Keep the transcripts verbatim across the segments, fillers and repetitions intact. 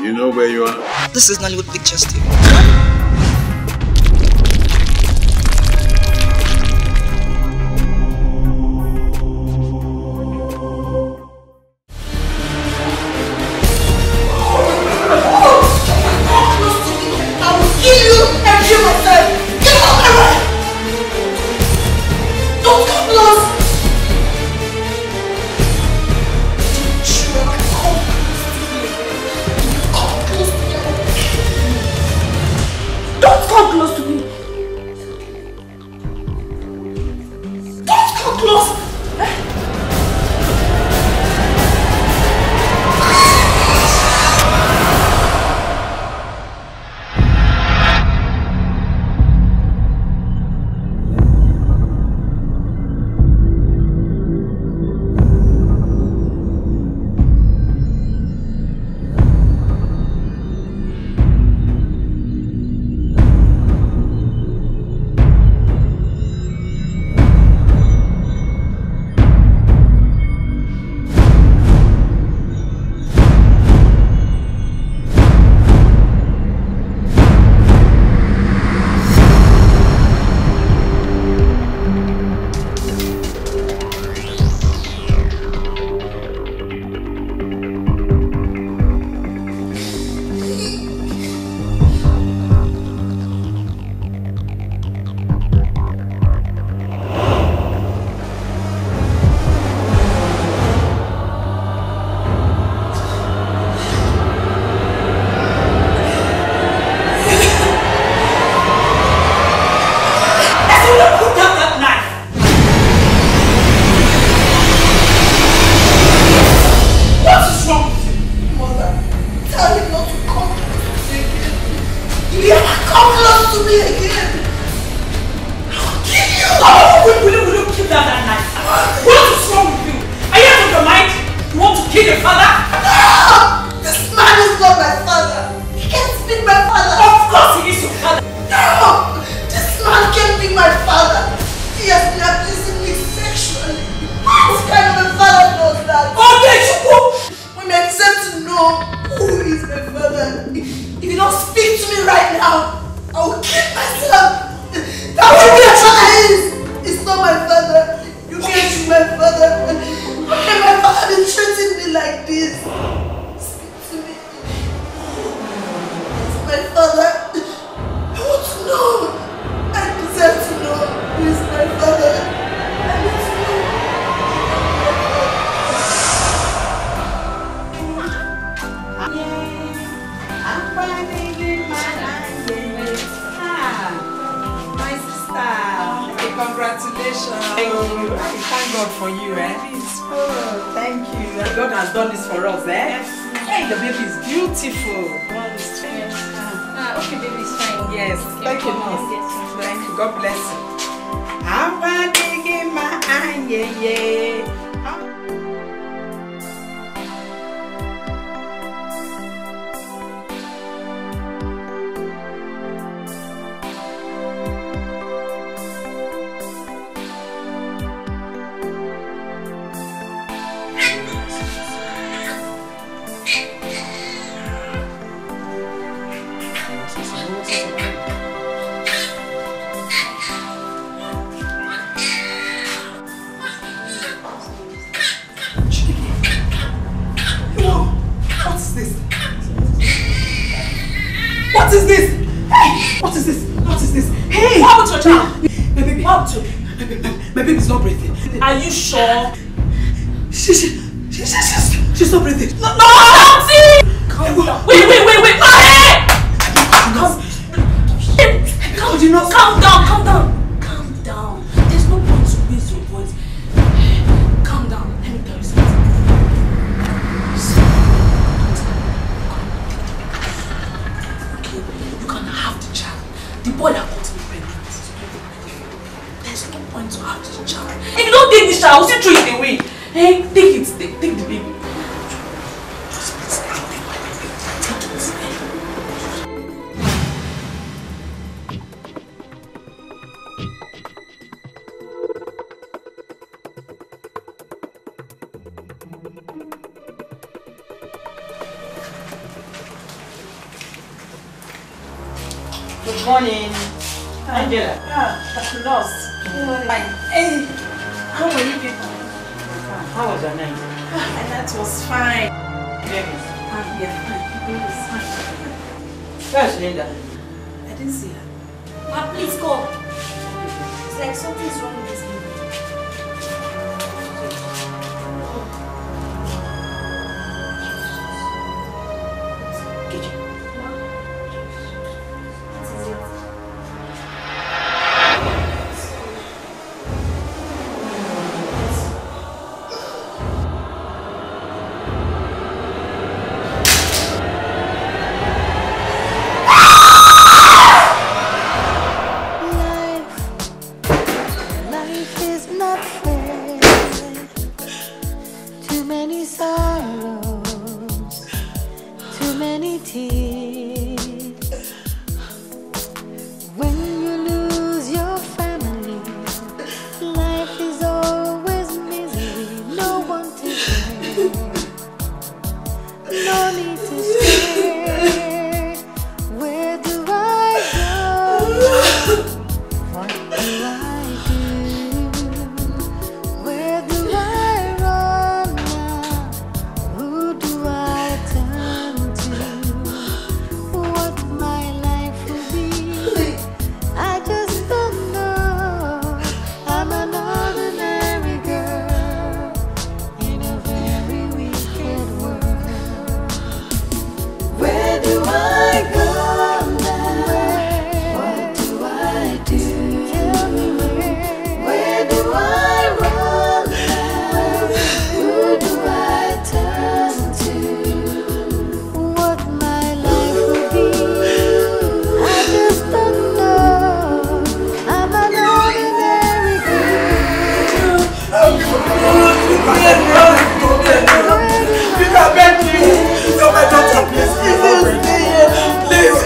You know where you are? This is Nollywood Pictures T V. Are you sure? She, she, she, she, she, she's not breathing. No, no, Auntie! Calm down. Wait, wait, wait, wait. Calm, calm, calm, you know, calm down, calm down, calm down. There's no point to raise your voice. Calm down. Let me tell you something. Okay, you can have the child. The boy that got me pregnant. There's no point to have this child. If you don't take this child, I'll still throw it away. Hey, take it. Take, take the baby. Just please, Good morning, Angela. Yeah, that's lost. Fine. Hey, how were you people? How was your night? And that was fine. Yes. Ah, yeah, fine. It was fine. Where's Linda? I didn't see her. Ma, please go. It's like something's wrong with this baby. Kitchen. This is it. Life is not fair. Too many sorrows, too many tears. When you lose your family, life is always misery. No one to share, no need to stay. Where do I go? What do I do? Where do I run now? Who do I turn to? What my life will be, I just don't know. I'm an ordinary girl in a very wicked world. Where do I go now? What do I do? Tell me where. Where do I run now? Who do I turn to? What my life will be, I just don't know. I'm an ordinary girl. Peter, beg me. Tell my daughter, please. Please, please.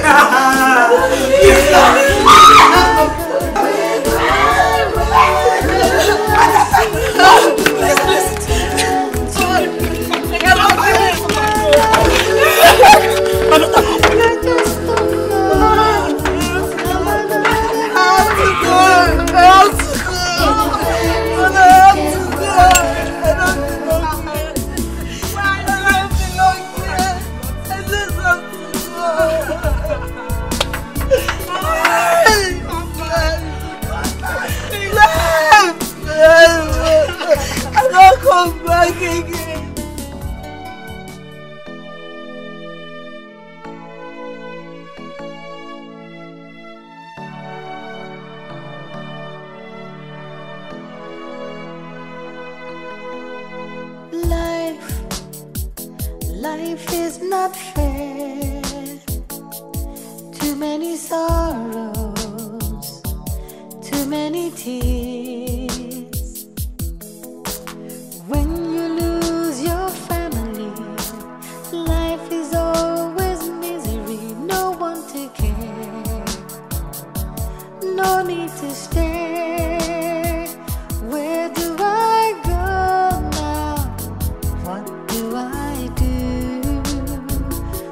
I don't come back again. Life, life is not fair. Too many sorrows, too many tears. When you lose your family, life is always misery. No one to care, no need to stay. Where do I go now? What do I do?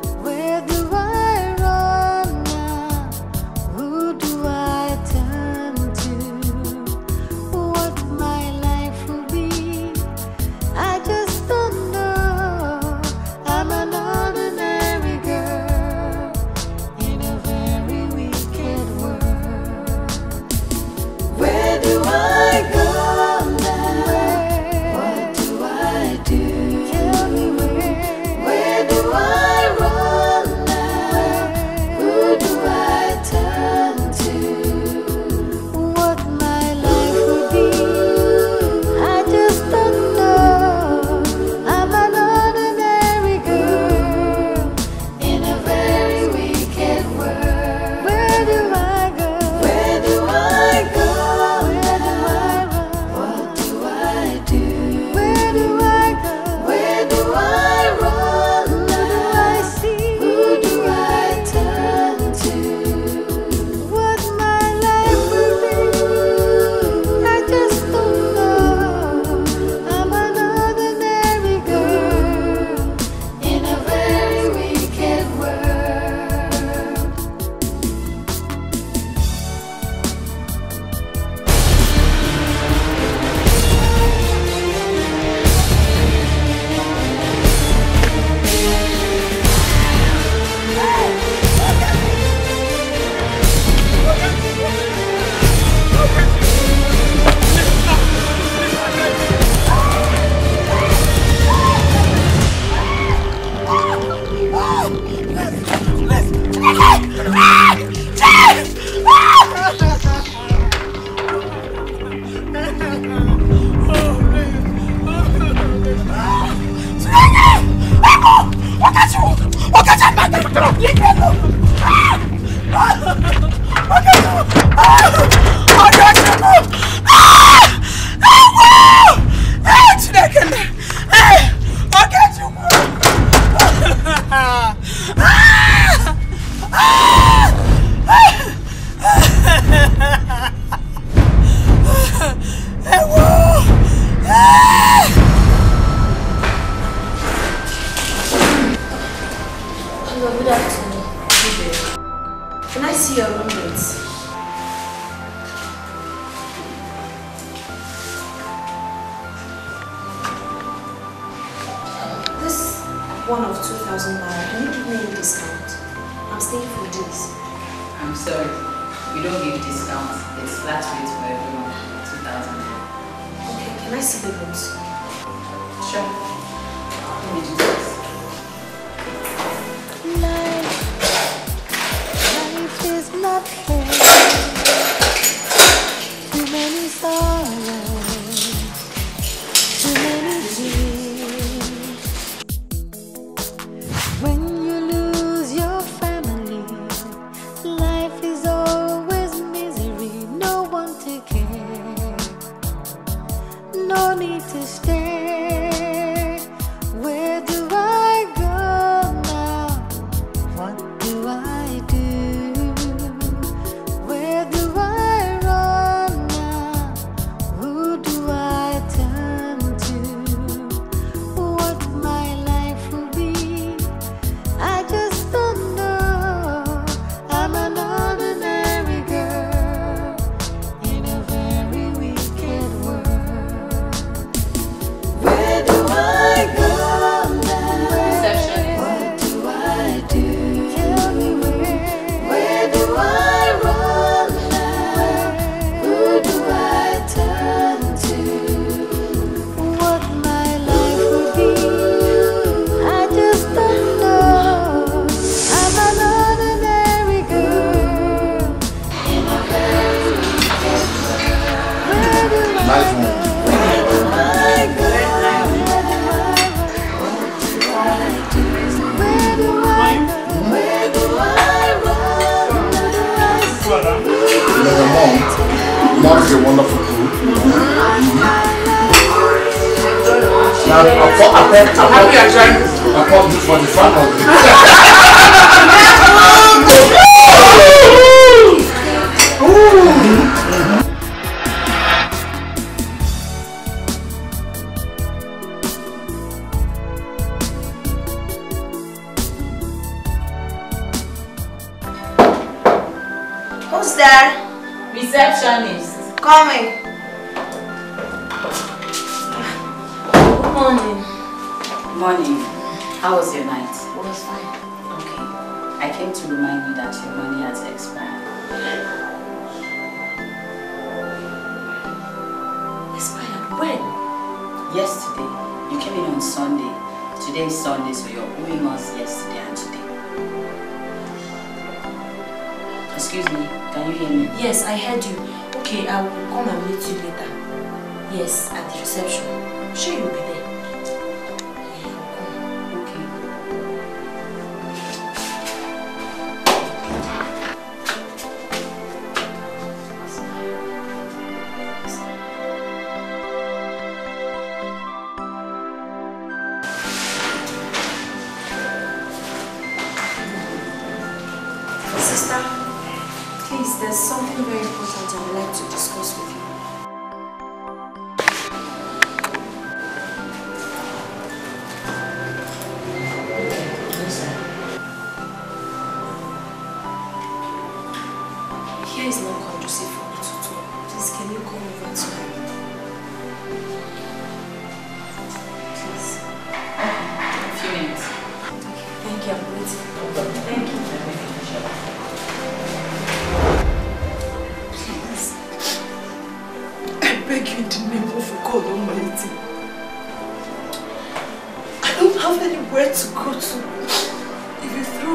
Where to go to? If you throw me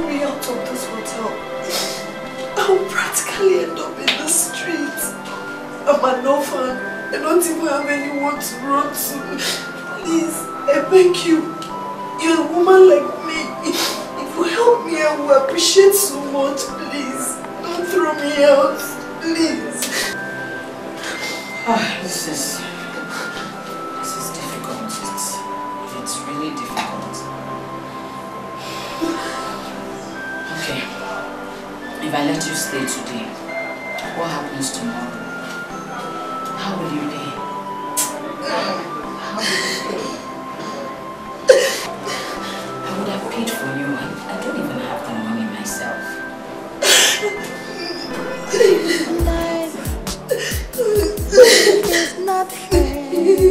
out of this hotel, I will practically end up in the streets. I'm an orphan. I don't even have anyone to run to. Please, I beg you. You're a woman like me. If you help me, I will appreciate so much. Please, don't throw me out. Please. Oh, this is... This is difficult. It's, it's really difficult. Okay. If I let you stay today, what happens tomorrow? How will you be? How will you be? I would have paid for you and I don't even have the money myself. Life is not fair.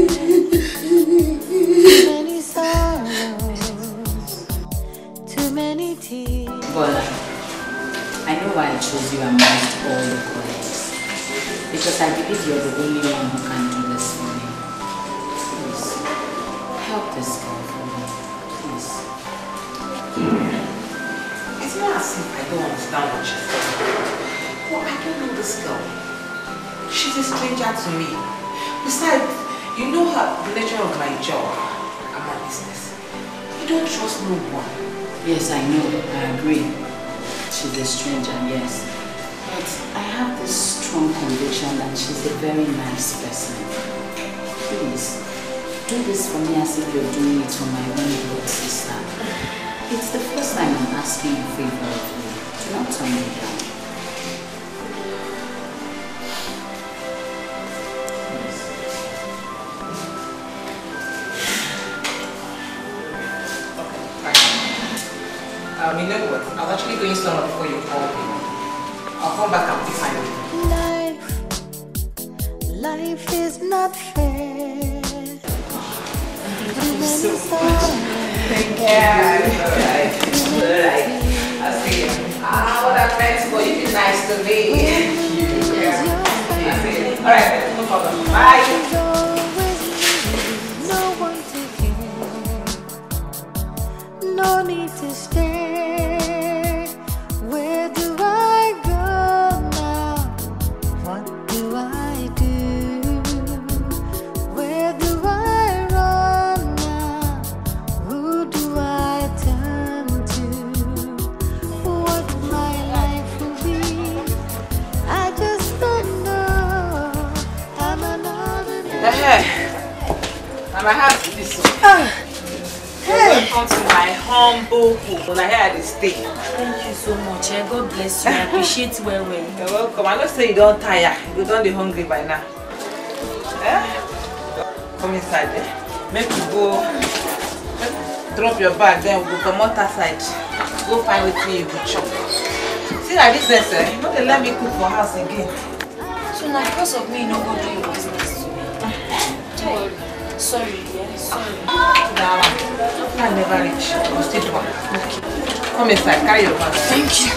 Too many sorrows, too many tears. Bola, I know why I chose you amongst all your colleagues. Because I believe you're the only one who can do this for me. Please, help this girl for me. Please. It's not as if I don't understand what she's saying. Well, I don't know this girl. She's a stranger to me. Besides, you know her, the nature of my job and my business. You don't trust no one. Yes, I know. I agree. She's a stranger, yes. But I have this strong conviction that she's a very nice person. Please, do this for me as if you're doing it for my own blood sister. It's the first time I'm asking a favor of you. Do not turn me down. Um, you know what? I was actually going somewhere before you called me. I'll come back and find you. Life, life is not fair. Too many So sorrows. Thank you. Alright. Alright. I'll see you. Ah, what I meant for you is nice to me. Thank you. Yeah. I'll see you. Alright, no problem. Bye. There's always no one to care. No need to stay. Where do I go now? What do I do? Where do I run now? Who do I turn to? What my life will be, I just don't know. I'm another Hey, and I have this one. Welcome to my humble home. I had to stay. thank you so much. Eh? God bless you. I appreciate it well, well. You're welcome. I know say you don't tire. You don't be hungry by now. Eh? Come inside. Eh? Make you go drop your bag, then we'll come out outside. Go find what you will chop. See that this is eh? You know they let me cook for house again. So now because of me, you no go do your business today. Don't worry. Sorry, yeah, sorry. Nah, I never reach. You still do one. Okay. Come inside, carry your bag. Thank you.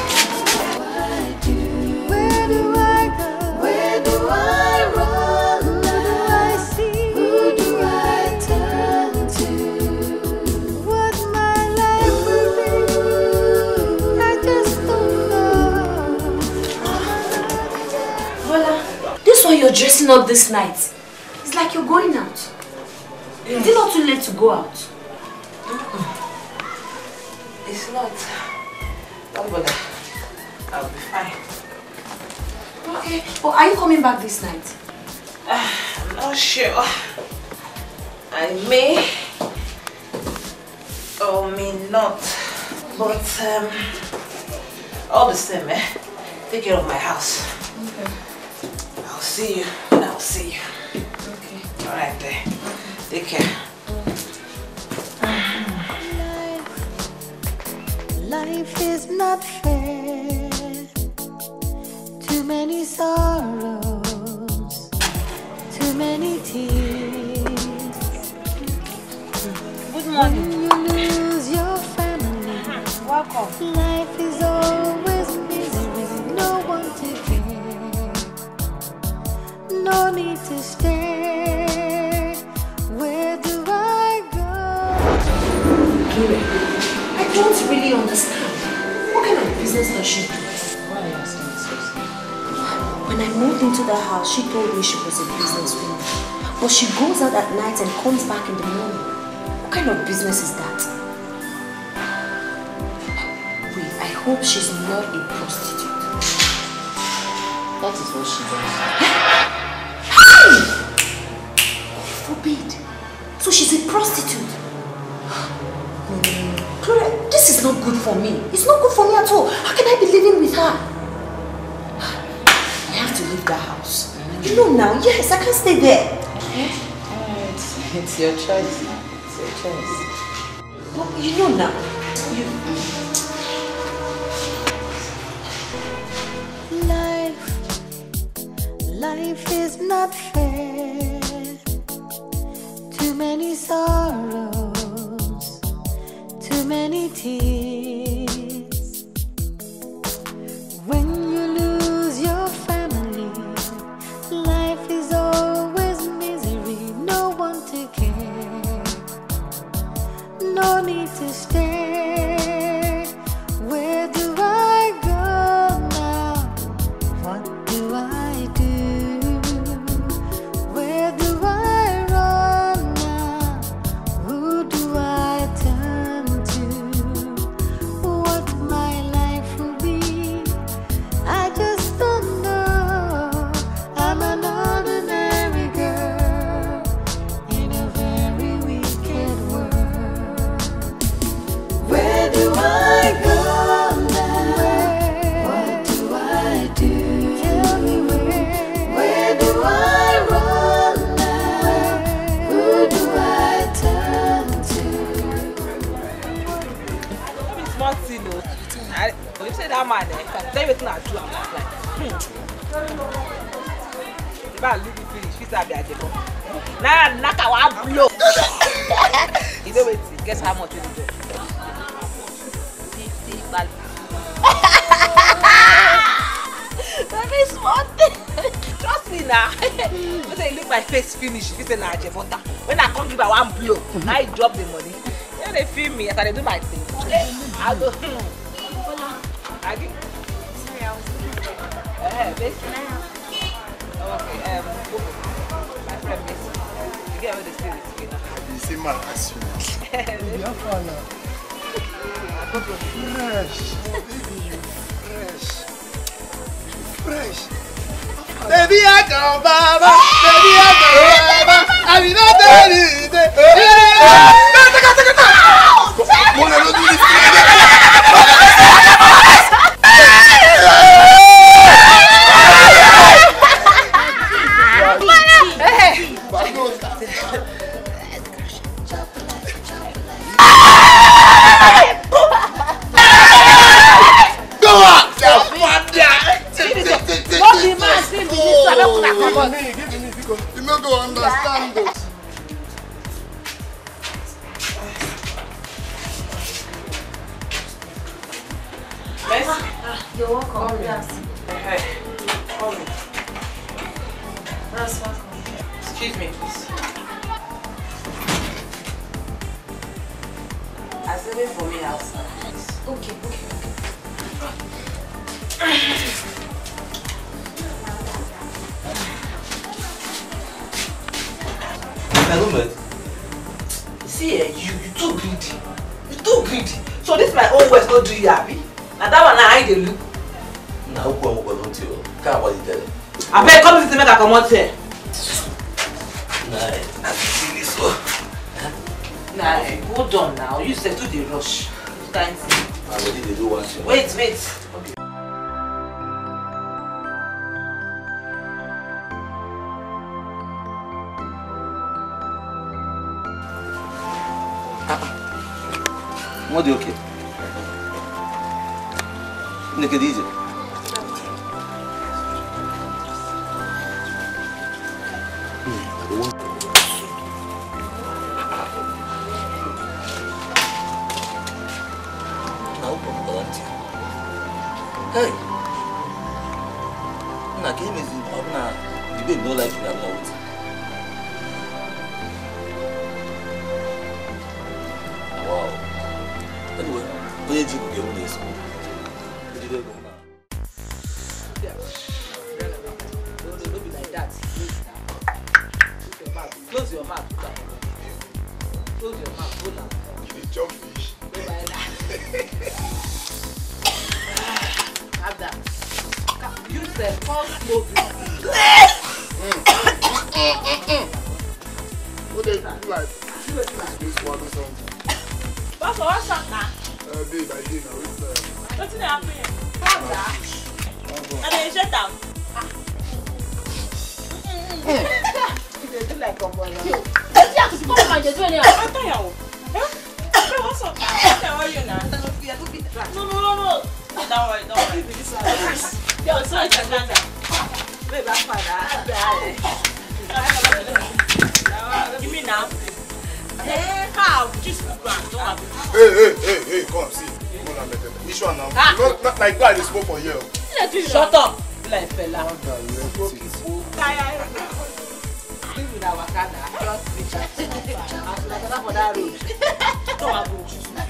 Where do I go? Where do I run? Who do I see? Who do I turn to? What my life will be, I just don't know. Bola, this one you're dressing up this night. It's like you're going out. Yes. Is it not too late to go out? It's not. Don't bother. I'll be fine. Okay. But are you coming back this night? Uh, I'm not sure. I may or may not. But um, all the same, eh? Take care of my house. Okay. I'll see you when I'll see you. Okay. Alright there. Take care. Life is not fair. Too many sorrows, too many tears. Good morning. When you lose your family, Welcome. life is always misery. No one to care. No need to stay. Where do I go? I don't really understand. What kind of business does she do? Why are you asking this question? When I moved into the house, she told me she was a businesswoman. But she goes out at night and comes back in the morning. What kind of business is that? Wait, I hope she's not a prostitute. That is what she does. Hey! Forbid. So she's a prostitute. Gloria, this is not good for me. It's not good for me at all. How can I be living with her? I have to leave the house. You know now, yes, I can't stay there. Okay. Alright, it's your choice. It's your choice. But you know now. You. Life, life is not fair. Too many sorrows, too many tears. When you lose your family, life is always misery. No one to care, no need to stay. Where do I go now? What do I do? Where do I run now? Who do I turn to? What my life will be, I just don't know. I'm an ordinary girl in a very wicked world. Where do I go now? What do I do? Tell me where. Where do I run now? Who do I turn to? It's small thing, no. I, when you say that man, eh, if I tell you what I do, I'm like, hmm. If I leave you finish, fit have your job. Now, knock out one blow. You know what? Guess how much you do? Fifty dollars. That is small thing. Trust me now. You say you look my face finish. You say nah, Jevota. When I come give her one blow, now you drop the money. You know they feel me as I do my thing. Okay, I go. Aggie? Sorry, I was looking for you. Eh, Bessie. Can I help? Okay, um, my friend Bessie. You get where they stay with together. You see my passion. Yeah. Fresh. Baby, you fresh. Fresh. Baby, I go, Baba. Baby, I go, Baba. I mean, not that easy. Mona, don't do this to me. You not go understand this. You're welcome. Yes. Hey, come in. That's welcome. Excuse me, please. I said it for me outside, please. Okay, okay. See, eh, you, you too greedy. You too greedy. So this my own words not do you happy? Now that one now I dey look. Now who am I going to you? Can't what you tell them. I beg come to make I come out here. Nah, that's silly so. Nah, eh, hold on now. You said to the rush. Can't see. I already they do one thing. Wait, wait. Okay. What do you okay? Look at these. Hey, na game is I'm na debate no like you I'm not. Wow. Anyway, where did you get this? the way go now. No, no, don't be like that. Close your mouth. Close your mouth. Hold on. You jump fish. Don't buy that. Have that. Use the false smoke. What they do like? This one or something. What's what's up now? Uh, babe, I did now. It's uh. What's happening? What's that? I mean, shut down. They do like a boy. Let's have to come on, just when you're out there. What's up now? How are you now? No, no, no, no. Don't worry, don't worry. Yo, so it's a ganja. Babe, that's fine. Give me now. Hey, how? Just don't have it. Hey, hey, hey, hey, come see. Come on, which one now? Ah. Not, not like that. They smoke for you. Shut up. Like fella. Live with our Wakanda. Just be chat. I'm like that for that road. Don't have road.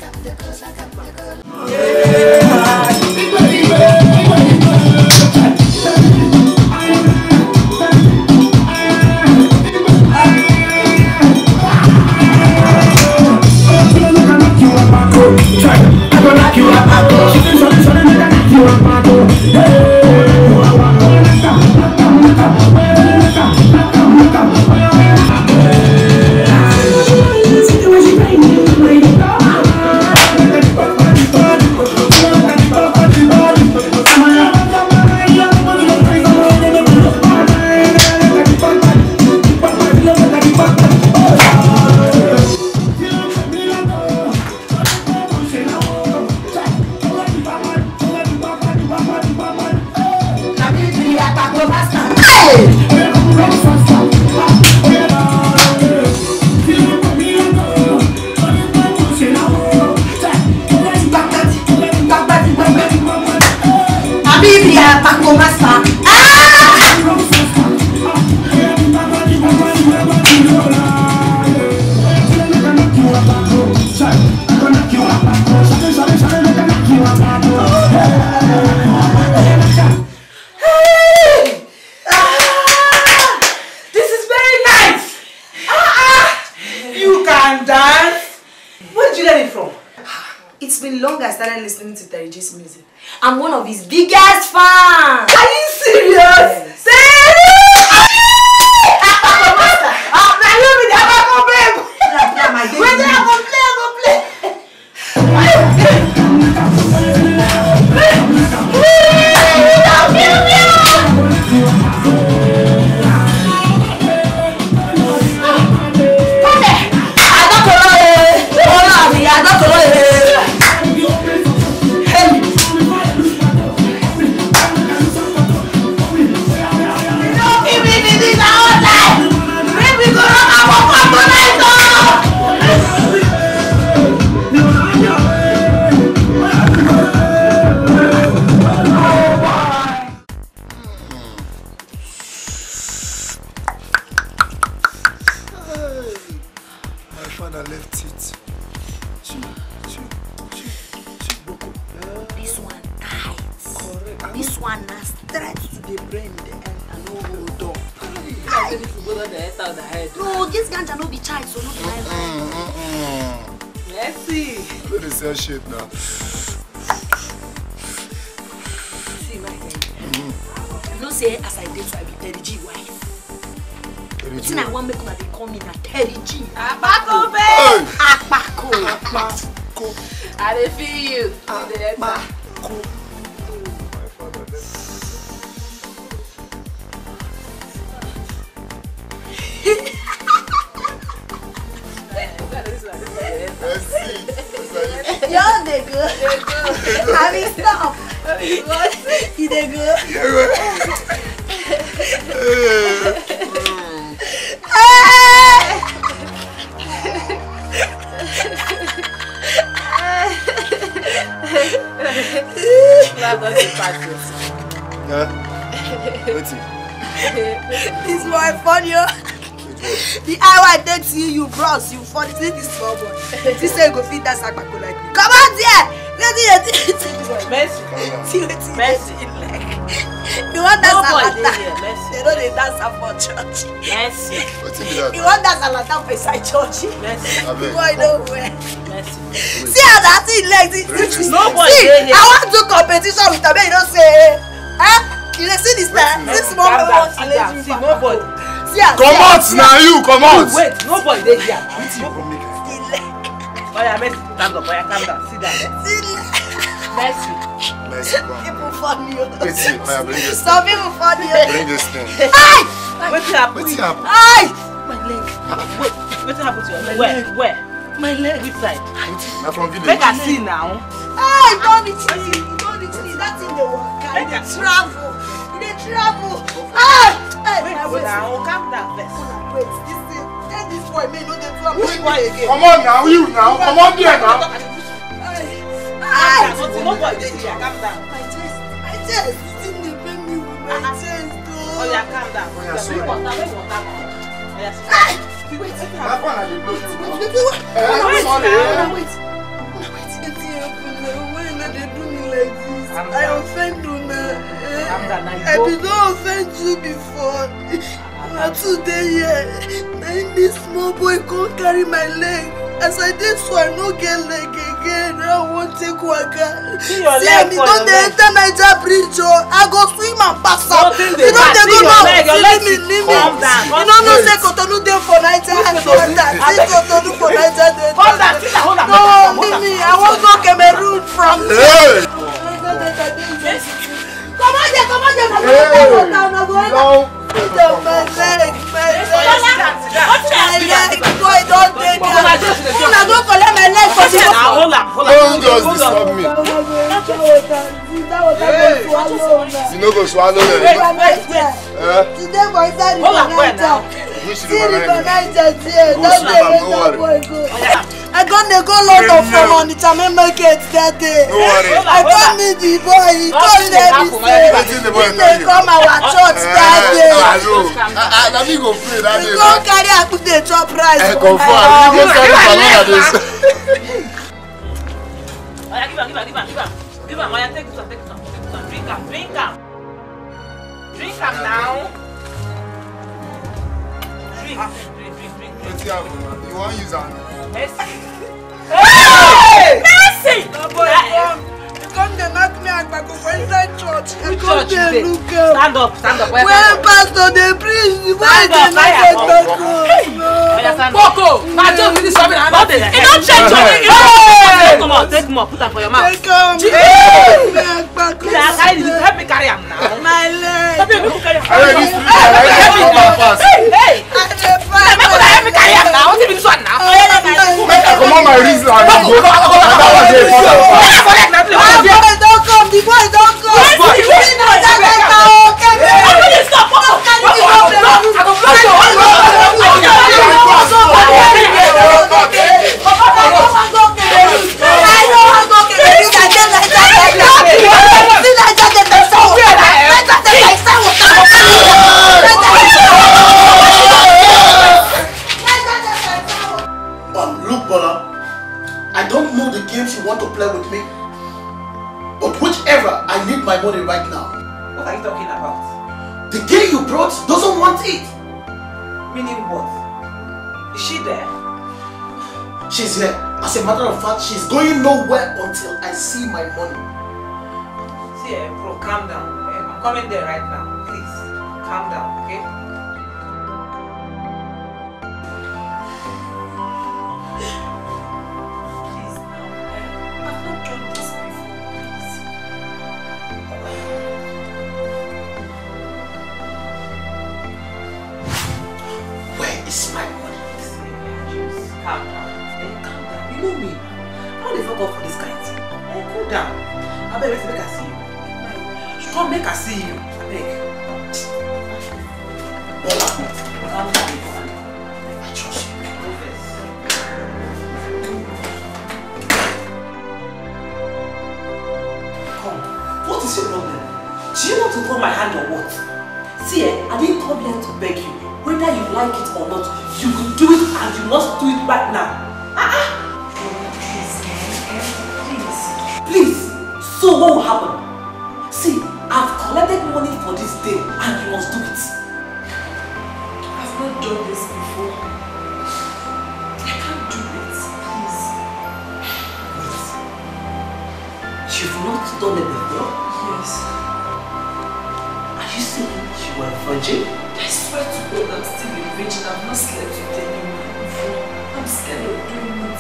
Listening to Terry G's music. I'm one of his biggest fans. Are you serious? Yes. Shit now. See right there. Mm-hmm. You don't say as I did so I be Terry G wife. Terry G. I want me come they call me na Terry G. Apako babe. Apako. Apako. I dey feel you. Apako. My father Yo, they good. They good. I mean, stop. What? You they good? Yeah, good. This boy funny. The hour I take see you bros, you funny. See this small boy. This say go feed that sack like me. Come on there. Mercy. Mercy. You want that Nobody salata? here, Mercy. They know they dance for church. Mercy. You want that salata for inside church? Mercy. Boy, no way. Mercy. See how that thing like this. Nobody See, here. I want to do competition with them. You don't say, huh? You dey see this time? This small Calm boy down, wants to sit down. challenge See, you. nobody. See how- Come see how- out now, you come out. Wait, nobody dey here. See leg. Oh yeah, Mercy, stand up. Oh yeah, calm down. Sit down. Eh? See leg. Mercy. Mercy, come. People funny. oh. Wait, see, Maya, bring this thing. Some people funny. oh. Bring this thing. Ay! What's happening? What's happening? Ay! My leg. Wait, what's happening to your leg? Where? Where? My leg. Which side? Now from village. Make I see now. Ay! Don't reach me. Don't reach me. That thing dey waka. E dey travel. E dey travel. Ay! Ay! Wait, my wait, waist. now. Calm down first. Wait, this thing. Tell this boy me no dey do am. Which boy again? Come on now, you now. Come on there now. Ay! Nobody dey here. Calm down. My chest. My chest. This thing dey pain me with my chest. Oh yeah, calm down. Oh, yeah, Bring sorry. water, bring water. Oh yeah, sit Ay! down. Wait, wait, That one I dey blow you. wait, wait. Eh, sorry, eh. Wait. Wait, wetin happen now? Why you no dey do me like this? Calm I down. offend una. eh? Calm down, now you I go. bin don offend you before. Na today here, na him this small boy come carry my leg. As I dey so I no get leg again. I wan take waka. See your See leg me for don your dey leg. enter Naija bridge o. I go swim and pass am. Nothing You dey don bad. dey See go your now. leg, your Leave leg me, is- leave me. Calm down. You no know say Cotonou dey for Naija delta. See Cotonou for Naija delta. Hold on, sit down, hold on. No, leave me. I wan go Cameroon from Hey! Come on there, come on there. Hey! Na go enter. Long. Enter my leg, my leg. My leg, boy, don dey there. Una go collect my leg for the Now, hold on, hold on. Don't just disturb me. Hey. You no go swallow it. Eh? Today for inside Hold on, the where now? Niger. Which See river the line? Niger there. Go Don't sleep dey and let no that worry. boy go. I gone dey go London from Onitsha main market that day. No worry. I come meet the boy. He come tell me say Wetin the boy he tell dey you? come our church that Eh, day. I know. Ah, ah, na me go pray that He day. go carry akute chop rice. Eh, for my confirm. house. You go send it for another day. Oh yeah, give am, give am, give am, give am. Give am, oh yeah, take this one, take this one, take this one. Drink am, drink am. Drink am now. Drink, drink, drink, drink, drink. Wetin happen, man? You wan use am? Mercy. Hey! Mercy! That boy come. He come dey knock me agbago for inside church. I Which come church you dey dey? look am. Stand up, stand up. Where When stand up? pastor dey preach, the boy Stand dey up, knock fire. the talk. Oh yeah, stand up. Boko! Na just finish something and Not the nothing. head. It don't change your Hey! Hey! Take more, take more, put am for your mouth. Take am. Hey! Me agbago. Yeah, carry this, help me carry am now. My leg. Help me, make you carry am. I ready to I ready to come fast. Hey, hey! I dey fight. Make una help me carry am now. Wetin be this one now? Make I comot my reason and I go. And that one dey follow. Collect na play. Ah, boy don come. The boy don come. Yes, boy. You see na that letter o. Kemi. I'm gonna stop. Oh, Carry me go play. I go block you. Um, look, Bola, I don't know the games you want to play with me, but whichever, I need my money right now. What are you talking about? The girl you brought doesn't want it. Meaning what? Is she there? She's here. As a matter of fact, she's going nowhere until I see my money. See, eh, bro, calm down. Eh, I'm coming there right now. Please, calm down, okay? Please, now, eh? I've not done this before, please. Where is my money? See, eh, just calm down. Eh, calm down. You know me. How the fuck up for this kind of thing? Eh, cool down. I beg, wait, make I see you. Come, make I see you. I beg. Bola, Calm down, calm down. I trust you. Go first. Come. What is your problem? Do you want to hold my hand or what? See, eh, I didn't come here to beg you. Whether you like it or not, you will do it and you must do it right now. Ah, ah. Please, please. So what will happen? See, I've collected money for this day and you must do it. I've not done this before. I can't do it, please. Wait. You've not done it before? Yes. Are you saying you were a virgin? I swear to God I'm still a virgin. I've not slept with anyone before. I'm scared of doing it.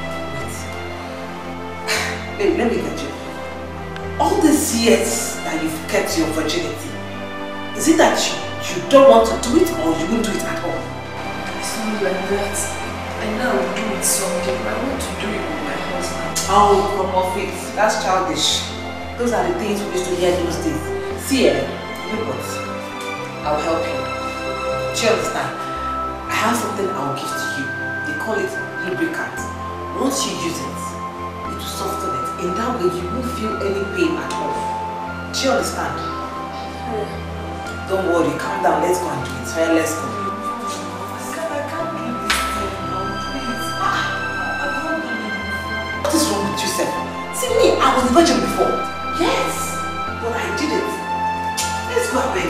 Wait. Wait, let me get you. All these years that you've kept your virginity, is it that you, you don't want to do it or you won't do it at all? It's not like that. I know I will do it someday, but I want to do it with my husband. Oh, come off it. That's childish. Those are the things we used to hear those days. See, eh, look what? I'll help you. Do you understand? I have something I'll give to you. They call it lubricant. Once you use it, it will soften it. In that way, you won't feel any pain at all. Do you understand? Yeah. Don't worry, calm down. Let's go and do it. Right, let's go. I can't do this thing now, please. I've not done it before. What is wrong with you, Seth? See me, I was a virgin before. Yes, but I did it. Let's go and beg.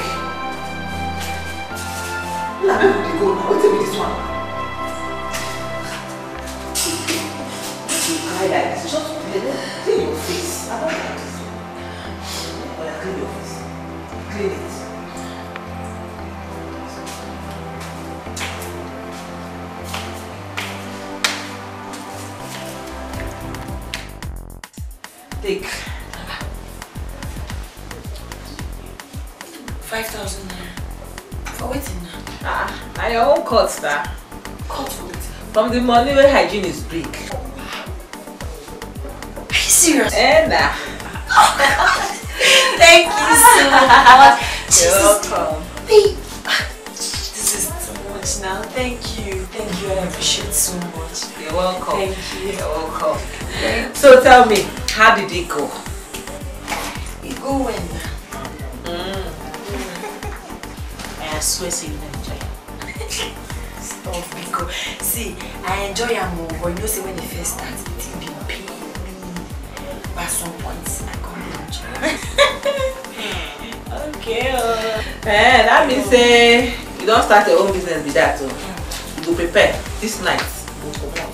Now, where would you go now? Wait a minute, this one. You cry like this. Just clean your face. I don't like this one. Oh, yeah, clean your face. Clean it. Take. Five thousand naira. For waiting now. Ah, now your own cut, star. Cut for waiting. From the money where hygiene is big. Are you serious? Eh, nah. Thank you so much. You're welcome. Babe. This is too much now. Thank you. Thank you. I appreciate so much. You're welcome. Thank you. You're welcome. So tell me, how did it go? You go when? Mm. I swear to you, I enjoy. Stop, Biko. See, I enjoy am more, but you know, say when the first start, it will be pain me. But at some points, I can't enjoy. Okay. Uh. Eh, that means say you don't start your own business with that. So you go prepare this night. Go come out.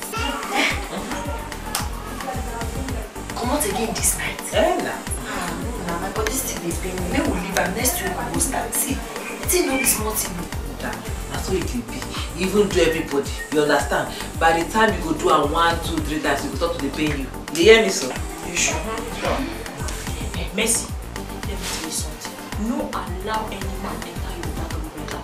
Come out again this night. Eh, nah. Ah, no, nah, my body still dey pain me. Maybe we'll leave am next week. We go start. See, it's not be small thing. That's what it will be. Even do everybody. You understand? By the time you go do am one, two, three times, you go start to dey pain you. You hear me, so? You sure? Sure. Hey, Mercy, let me tell you something. No allow any man enter you without an umbrella.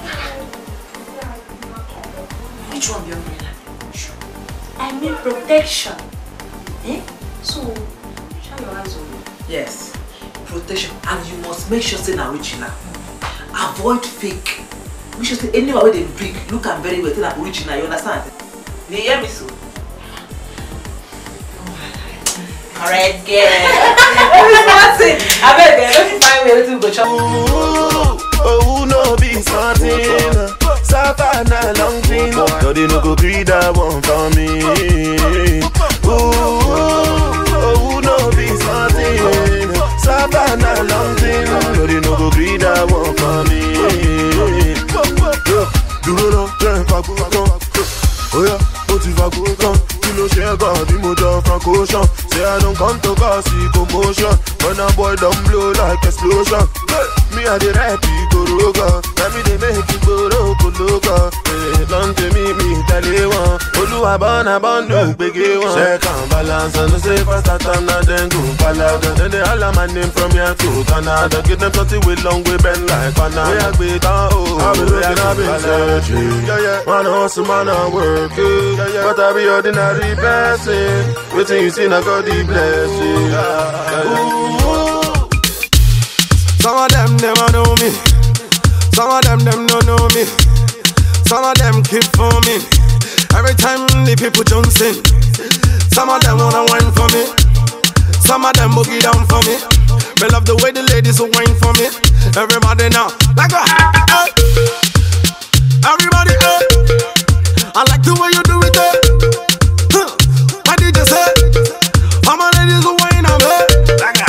Which one be umbrella? Sure. I mean protection. Eh? So, shine your eyes on me. Yes, protection, and you must make sure say na original. Avoid fake. We should say anywhere where they big, look am very well, say na original. You understand? You hear me so? Correct girl. I bet they don't find where to go chop. Oh, no be something. Savannah long thing. No, they no go greed that one for me. Oh, no be something. Savannah long thing. No, they no go greed that one for me. Do no, then fuck oh yeah, what if I go down? You know she got the motor from caution. Say I don't come to cause commotion. When a boy don't blow like explosion. Me a the rap go roga. Let me they make it go roga loca. Long to me, me tell you one. Oluwa bana bando biggie one. Check and balance and say first that time now then go palaga. Then they all my name from here to Canada. Get them something with long way bend like banana. We a great oh, I've been looking, I've been searching. Yeah yeah, man hustle, man I work it. Yeah yeah, but I be ordinary person. Waiting you see I got the blessing. Ooh. Some of them never know me. Some of them them don't know me. Some of them keep for me. Every time the people jumps in. Some of them wanna whine for me. Some of them boogie down for me. Me love the way the ladies will whine for me. Everybody now, like a hey. Everybody hey. I like the way you do it hey. Huh. What did you say? All my ladies will whine on me. Like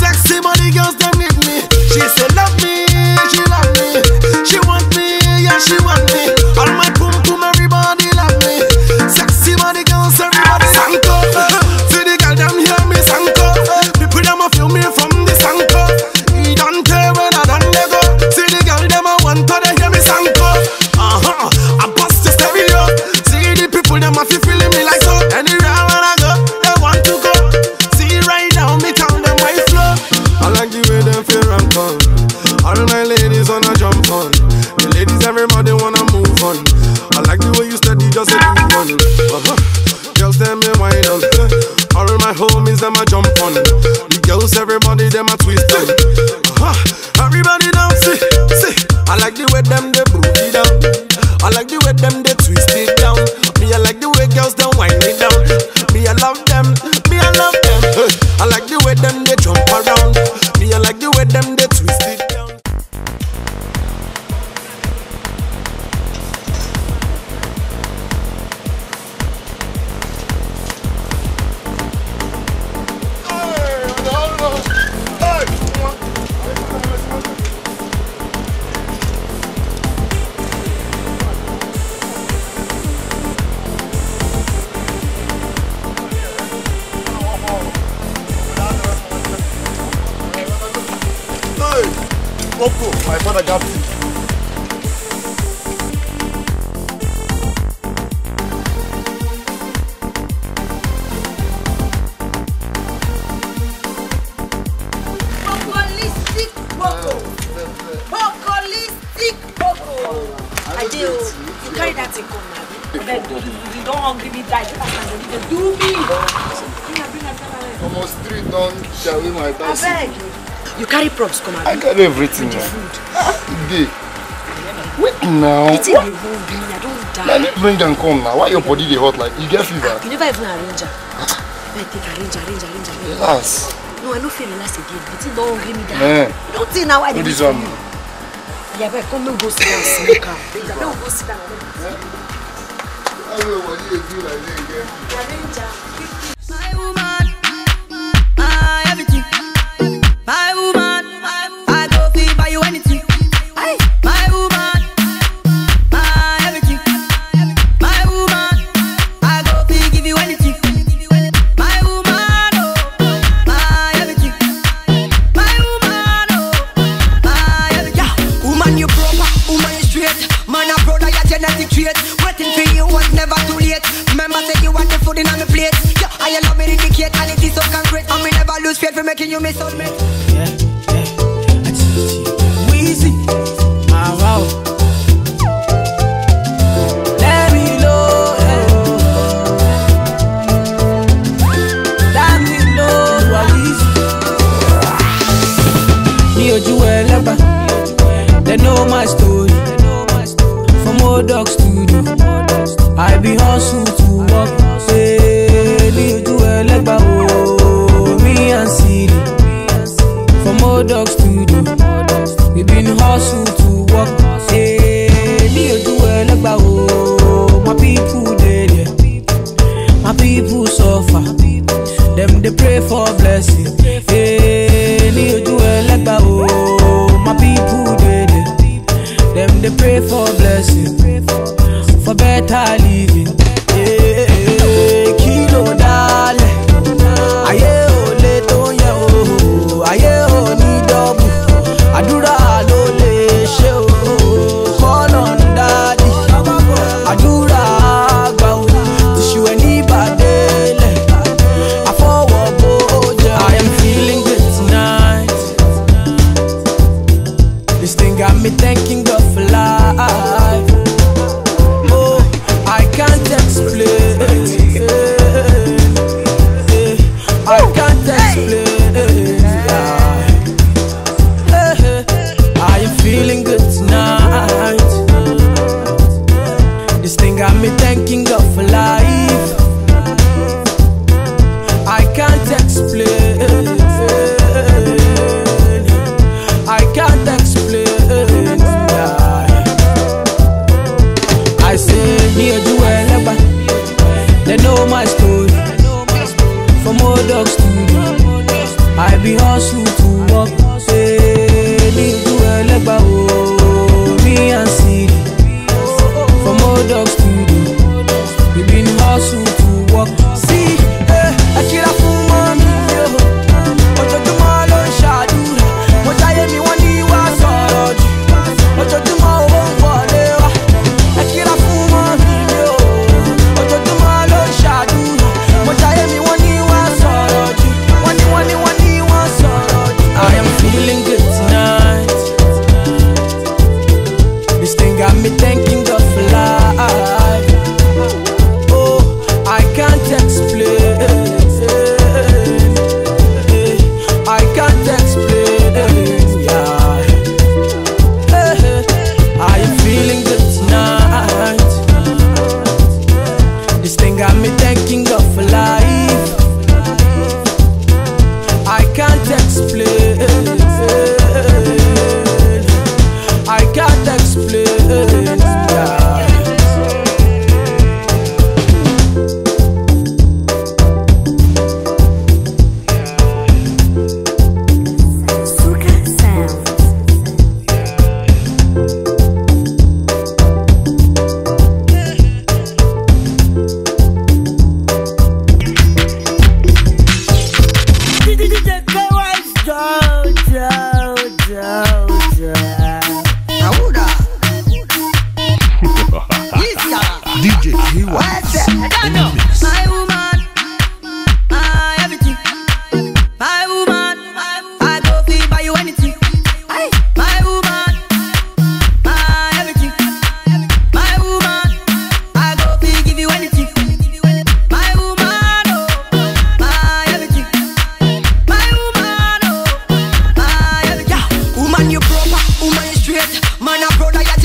Sexy body girls, them need me. She say love me, she love me. She want me, yeah, she want me. All my pum pum, everybody love me. Sexy body girls, everybody sanko. See the girl, them hear me sanko. People them a feel me from the sanko. He don't care when I done they go. See the girl, them a want to they hear me sanko. Uh huh. I bust the stereo. See the people, them a feel feeling me like so. Anywhere when I go, they want to go. See right now, me tell them why flow. I like the way them feel ramp on. All my ladies wanna jump on. The ladies, everybody wanna move on. I like the way you steady, just a do one. Uh-huh. Girls, them me wine on. All my homies, them a jump on. The girls, everybody, them a twist on. Uh-huh. Everybody down, see, see. I like the way them they booty down. I like the way them they twist it down. Me, I like the way girls them wind it down. Me, I love them. Me, I love them. Hey. I like the way them they jump around. Me, I like the way them they twist it down. Coco, my father got it. Holistic Coco. Holistic Coco. I do. You carry that thing come now. Then you don't hungry me die. You do me. Almost three done shall we my dance. I beg. You carry props, come on. I carry everything now. Today. Wait now. It's in the room, I don't die. Let me bring them come now. Why your body they hot like? You get fever? You never even arrange her. I take arrange, arrange, arrange, arrange. Relax. No, I don't feel relaxed again. But it don't hungry me down. Yeah. You don't think now I Do did this one. Yeah, but come and go sit down, smoke her. Don't go sit down. I don't know what you do like that again. Arrange her. My woman, my everything. My woman, I go feel buy you anything. My woman, my everything. My woman, I go feel give you anything. My woman, oh, my everything. My woman, oh, my everything. Yeah, woman you proper, woman you straight. Man a brother, your genetic trait. Waiting for you was never too late. Remember say you want the food in on the plate. Yeah, I love me indicate and it is so concrete. And me never lose faith for making you my soulmate. Yeah, yeah, I see you. Weezy, ah wow. Let me know, let me know, you are Weezy. Me or you are Leba. They know my story. From old dogs to do. I be hustle to work. Say, me or you are Leba. Oh, me and Siri. From old dogs to do. We been hustle to work. Hey, me or you are Leba. Oh, my people dead. My people suffer. Them they pray for blessing. Hey, me or you are Leba. Oh, my people dead. Them they pray for blessing. For better living. Hey, kilo dale. Aye o le to ye o. Aye o ni double. Adura lo le she o. Call on daddy. Adura agba o. Tishu eni badele. Afowo boja. I am feeling good tonight. This thing got me thanking God for life. Oh, I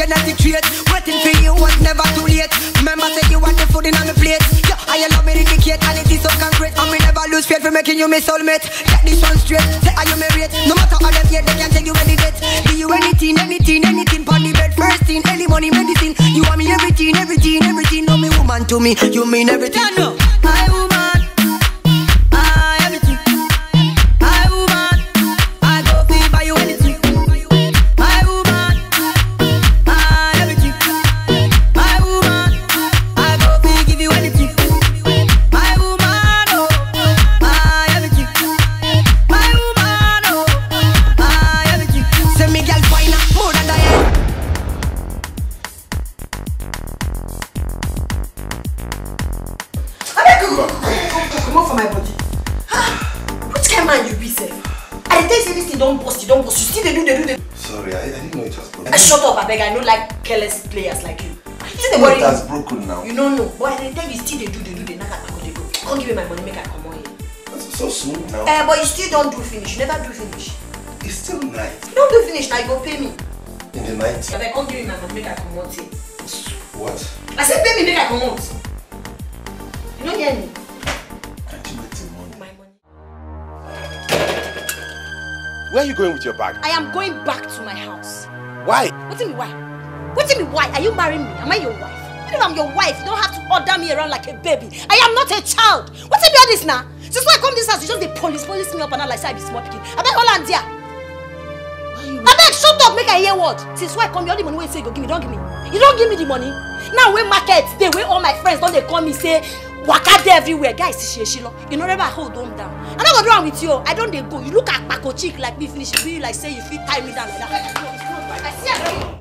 genetic trait. Waiting for you was never too late. Remember say you want the food in on my plate. Yeah, I love me indicate and it is so concrete. And we never lose faith for making you my soulmate. Get this one straight, say are you married? No matter how them hate, they can take you any date. Do you anything, anything, anything pon the bed. First thing, early money, medicine. You want me everything, everything, everything. No me woman to me, you mean everything. No, I woman. Shut up, I beg. I don't like careless players like you. You know it has broken now. You don't know. But I tell you, still they do, they do, they knock at they go. Can't give me my money, make I come on here. That's so soon now. Eh, uh, but you still don't do finish. You never do finish. It's still night. You don't do finish now. You go pay me. In the night. I beg, can't give me my money, make I come on here. What? I said pay me, make I come on. You don't hear me. Can't you make the money? My money. Where are you going with your bag? I am going back to my house. Why? What do you mean why? What do you mean why? Are you marrying me? Am I your wife? Even if I'm your wife, you don't have to order me around like a baby. I am not a child. What do you mean this now? Since when I come to this house, you just the police police me up and down like say I be small picking. I beg all and there. I beg shut up, make I hear what. Since when I come, you all the money where you say you go give me, don't give me. You don't give me the money. Now when market, they where all my friends don't they call me say waka there everywhere. Guys, she she you know never hold them down. I'm not gonna do wrong with you. I don't they go. You look at Paco chick like me finish. You like say you feel tie me down like that. I see